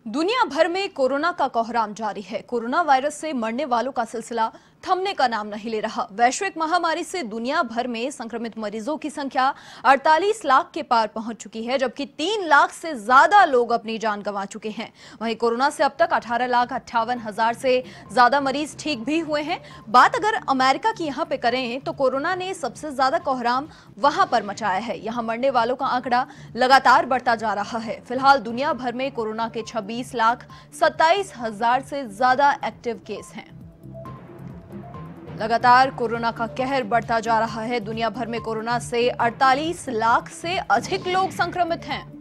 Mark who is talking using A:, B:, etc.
A: दुनिया भर में कोरोना का कोहराम जारी है। कोरोना वायरस से मरने वालों का सिलसिला थमने का नाम नहीं ले रहा। वैश्विक महामारी से दुनिया भर में संक्रमित मरीजों की संख्या 48 लाख के पार पहुंच चुकी है, जबकि 3 लाख से ज्यादा लोग अपनी जान गंवा चुके हैं। वहीं कोरोना से अब तक 18,58,000 से ज्यादा मरीज ठीक भी हुए हैं। बात अगर अमेरिका की यहां पे करें तो कोरोना ने सबसे ज्यादा कोहराम वहां पर मचाया है। यहां मरने वालों का आंकड़ा लगातार बढ़ता जा रहा है। फिलहाल दुनिया भर में कोरोना के 26,27,000 से ज्यादा एक्टिव केस हैं। लगातार कोरोना का कहर बढ़ता जा रहा है। दुनिया भर में कोरोना से 48 लाख से अधिक लोग संक्रमित हैं।